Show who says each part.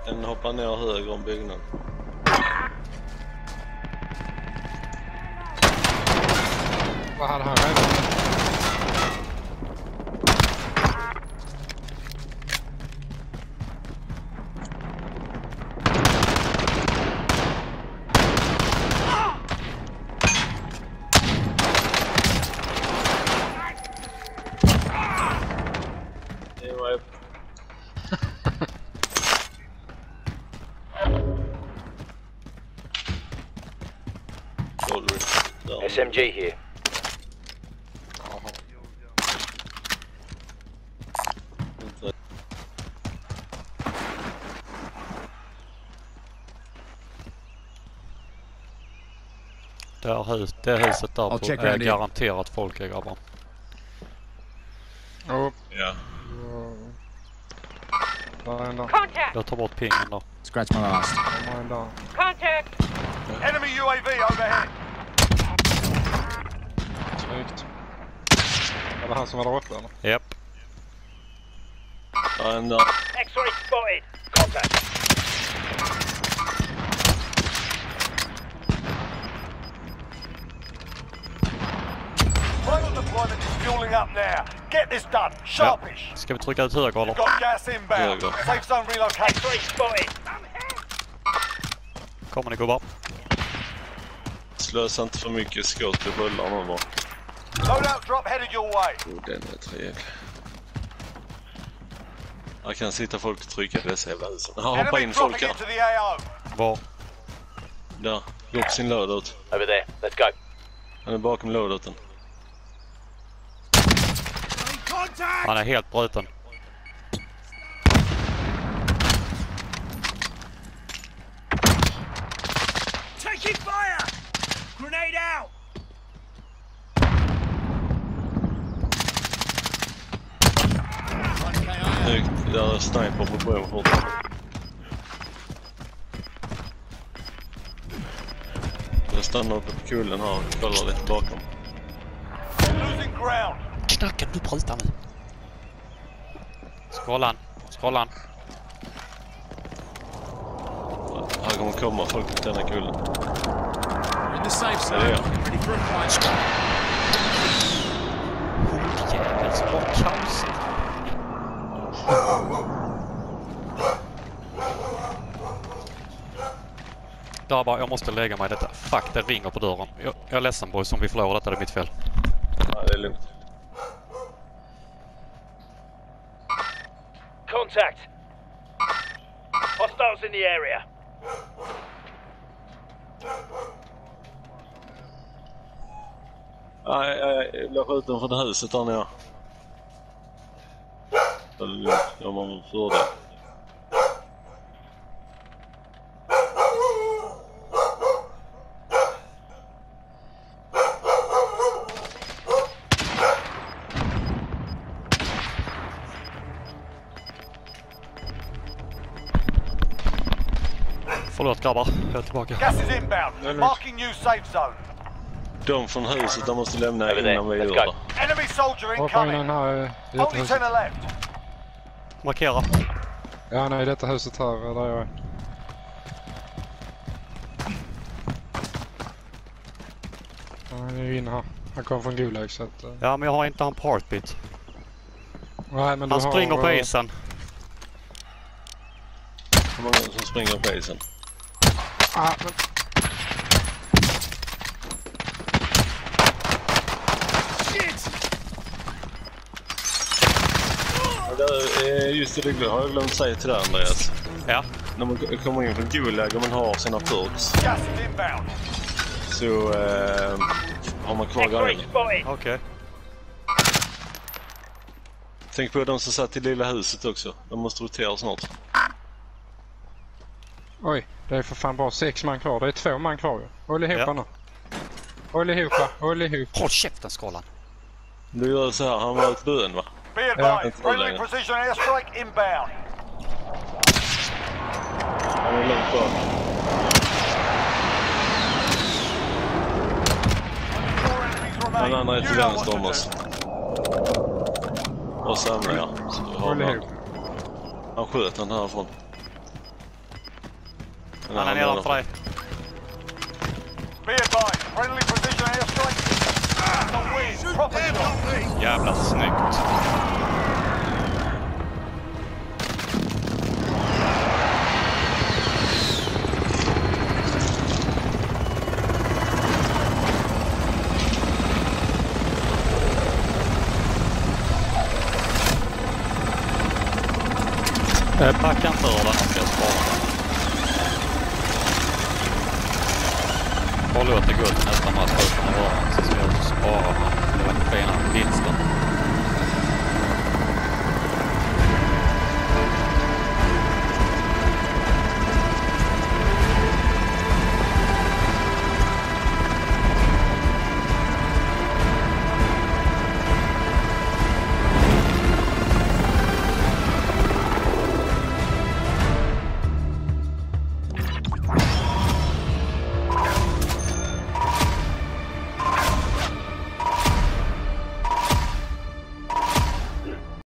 Speaker 1: En hoppar ner höger om byggnaden.
Speaker 2: Vad hade han redan?
Speaker 3: SMG here.
Speaker 4: Det huset där på är garanterat folk, grabbar.
Speaker 2: Oh.
Speaker 1: Ja.
Speaker 4: Jag tar bort pingen då.
Speaker 5: Scratch my last.
Speaker 6: Contact! Enemy UAV overhead!
Speaker 2: Snyggt. Var det han som var där uppe eller?
Speaker 4: Japp.
Speaker 6: X-ray spotted! Contact! Final deployment is fueling up now. Get this done. Sharpish.
Speaker 4: Ska vi trycka ut höger eller?
Speaker 6: Got gas inbound. Safe zone relocate. X-ray spotted.
Speaker 4: Kommer ni gubbar?
Speaker 1: Slösa inte för mycket skott i bullar nu bara.
Speaker 6: Loadout drop headed your way.
Speaker 1: Den är trevlig. Jag kan sitta folk och trycka dessa jävla husen. Hoppa in folk här.
Speaker 4: Var?
Speaker 1: Där. Gå på sin loadout.
Speaker 3: Over there. Let's go.
Speaker 1: Han är bakom loadouten.
Speaker 4: Han är helt bruten.
Speaker 6: Taking fire! Grenade out!
Speaker 1: Där är sniper på bron fortfarande. Jag stannar uppe på kullen här och kollar lite bakom.
Speaker 6: Losing ground.
Speaker 4: Knacken, du prutar nu. Skålan.
Speaker 1: Här kommer komma folk på denna kullen.
Speaker 5: In the safe zone.
Speaker 1: Ja.
Speaker 5: Ready for a fight.
Speaker 4: Jävlar, så bra kaos. Där bara, jag måste lägga mig i detta. Fuck, det ringer på dörren. Jag är ledsen boys om vi förlorar detta, det är mitt fel.
Speaker 1: Ja, det är lugnt.
Speaker 6: Contact. Hostiles in the area.
Speaker 1: Jag blir skjuten från huset där nere. Det är lugnt, jag var för det.
Speaker 4: Förlåt grabbar, jag är tillbaka.
Speaker 6: Gas is inbound. Marking new safe zone.
Speaker 1: De från huset, de måste lämna innan vi gör det.
Speaker 6: Enemy soldier incoming. Only 10 are left.
Speaker 4: Markera.
Speaker 2: Ja, nej, detta huset här där jag är. Han är inne här. Han kommer från Gulag så att...
Speaker 4: Ja, men jag har inte en partbit.
Speaker 2: Nej, men
Speaker 4: han springer på isen.
Speaker 1: Hur många som springer på isen?
Speaker 2: Men...
Speaker 1: Just det, har jag glömt säga till dig Andreas.
Speaker 4: Ja.
Speaker 1: När man kommer in från Gulag och man har sina perks så har man kvar grejer.
Speaker 4: Okej.
Speaker 1: Tänk på de som satt i lilla huset också. De måste rotera snart.
Speaker 2: Oj, det är för fan bara 6 man kvar. Det är 2 man kvar ju. Håll ihop nu. Håll ihop.
Speaker 4: Håll käften skalan.
Speaker 1: Du gör så här, han var ett bön va?
Speaker 6: Be advised, friendly precision airstrike inbound.
Speaker 1: Han är långt bak. Den andra är till vänster om oss. Och samlar jag.
Speaker 2: Håll ihop.
Speaker 1: Han sköt den härifrån.
Speaker 4: Han är nedanför dig.
Speaker 6: Be advised, friendly precision airstrike. The win. Proper shot.
Speaker 4: Jävla snyggt. Packa inte ur den, ska jag spara den. Håll åt det gott nästa match utan att röra, så ska jag spara den fina vinsten.